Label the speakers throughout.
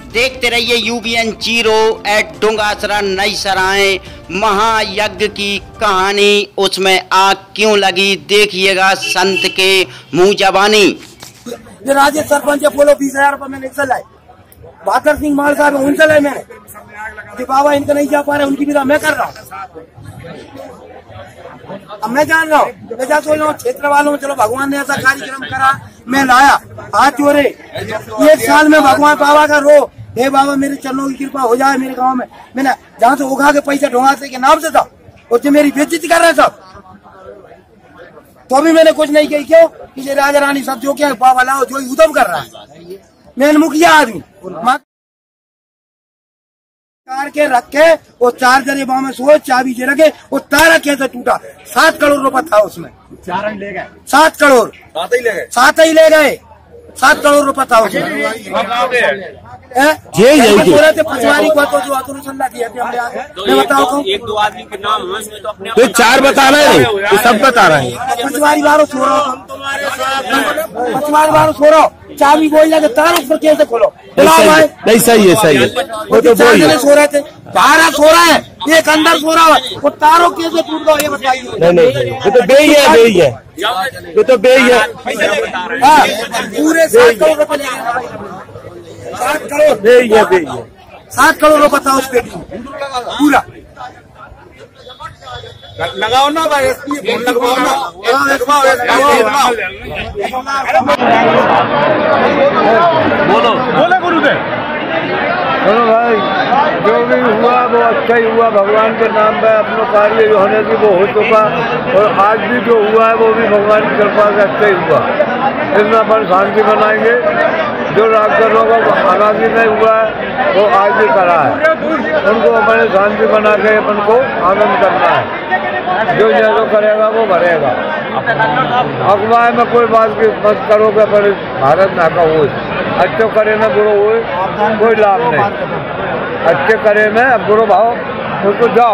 Speaker 1: देखते रहिए UBN 08 डुंगासरा नई सराय महायज्ञ की कहानी। उसमें आग क्यों लगी देखिएगा संत के मुंह जबानी।
Speaker 2: राज्य सरपंच बोलो 20,000 रुपये मैंने इससे लाए। बहादुर सिंह माल साहब उनसे लाए मैंने। कि बाबा इनका नहीं जा पा रहे, उनकी विदा मैं कर रहा हूँ। अब मैं जान रहा हूँ, मैं जा सोच रहा हूँ क्षेत्र वालों में चलो भगवान ने ऐसा कार्यक्रम करा, मैं लाया हाथ जोड़े। 1 साल में भगवान बाबा का रो, हे बाबा मेरे चरणों की कृपा हो जाए मेरे गांव में। मैंने जहाँ से उगा के पैसा ढोंगासरे के नाम से था, और जो मेरी बेइज्जती कर रहे सब, तो अभी मैंने कुछ नहीं कही। क्यों कि राजा रानी सब जो क्या बाबा लाओ जो उदम कर रहा है। मैं मुखिया आदमी कार के रख के वो 4 जने बाव में सोए, चाबी जे रखे, वो तारा कैसे टूटा। 7 करोड़ रुपया था उसमें।
Speaker 3: 4 ले गए,
Speaker 2: 7 करोड़
Speaker 3: 7 ही ले गए,
Speaker 2: 7 ही ले गए। 7 करोड़ रुपया था उसमें। पचवारी को तो जो अनुसंधा की मैं बताओ,
Speaker 4: 1-2 आदमी के नाम है तो अपने
Speaker 5: तो 4 बता रहे हैं, सब बता रहे हैं।
Speaker 2: पचवारी बारो छोड़ो, पचवारी बारो छोड़ो, चाबी बोल जाके तार ऊपर कैसे खोलो।
Speaker 5: नहीं सही है, सही है। वो तो
Speaker 2: 4 जने सो रहे थे, 12 सो रहा है, एक अंदर सो रहा है, वो तारों कैसे टूट गया ये बताइए।
Speaker 5: नहीं, ये तो बेही है, बेही है, ये तो बेही है।
Speaker 2: पूरे 7 करोड़ रुपए ले गए। 7 करोड़
Speaker 5: बेही है, बेही है।
Speaker 2: 7 करोड़ रुपया था उस पेटी में पूरा।
Speaker 3: लगाओ ना भाई, फोन लगवाओ ना, बोलो गुरुदेव।
Speaker 6: चलो भाई, जो भी हुआ वो अच्छा ही हुआ। भगवान के नाम पे अपना कार्य जो होने की वो हो चुका, और आज भी जो हुआ है वो भी भगवान की कृपा से अच्छा ही हुआ। इसमें अपन शांति बनाएंगे। जो राजगरों का आगामी नहीं हुआ है वो आज भी करा है, उनको अपने शांति बना के अपन को आनंद करना है। जो जैसा करेगा वो भरेगा। अखबार में कोई बात की मत करो कि पर भारत ना का हो, अच्छे करे में बुरो हो कोई लाभ नहीं। अच्छे करे में बुरो भाव उसको जाओ,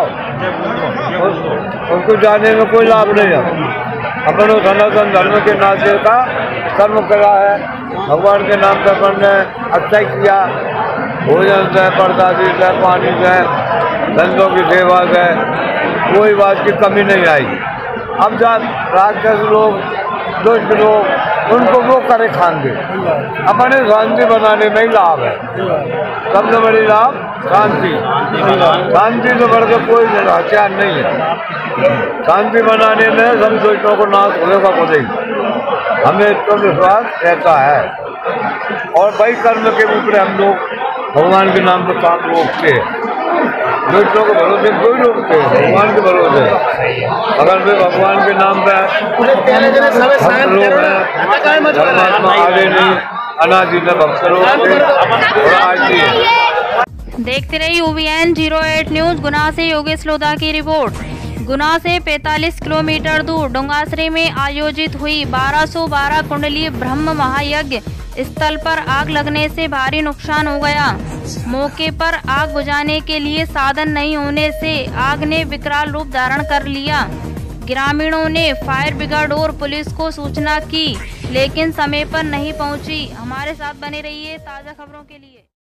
Speaker 6: उसको जाने में कोई लाभ नहीं है। अपन सनातन धर्म के नाते का कर्म करा है, भगवान के नाम पे अपन ने अच्छा ही किया। भोजन से, प्रसादी से, पानी से, संतों की सेवा से कोई बात की कमी नहीं आई। अब जब राक्षस लोग, दुष्ट लोग, उनको वो करे खाएंगे। अपने शांति बनाने में ही लाभ है, सबसे बड़ी लाभ शांति। शांति से बढ़कर कोई हथियार नहीं है। शांति बनाने में सब दुष्टों को नाश होगा को नहीं, हमें तो विश्वास रहता है। और वही कर्म के ऊपर हम लोग भगवान के नाम पर काम रोकते हैं। दुष्टों के भरोसे कोई रोकते हैं, भगवान के भरोसे। अगर वे भगवान के नाम पे भक्त लोग हैं, परमात्मा आगे नहीं, अनादि में भक्त लोग और आज भी है।
Speaker 7: देखते रहिए UBN 08 न्यूज। गुना से योगेश लोधा की रिपोर्ट। गुना से 45 किलोमीटर दूर डुंगासरे में आयोजित हुई 1212 कुंडली ब्रह्म महायज्ञ स्थल पर आग लगने से भारी नुकसान हो गया। मौके पर आग बुझाने के लिए साधन नहीं होने से आग ने विकराल रूप धारण कर लिया। ग्रामीणों ने फायर ब्रिगेड और पुलिस को सूचना की, लेकिन समय पर नहीं पहुंची। हमारे साथ बने रहिए ताज़ा खबरों के लिए।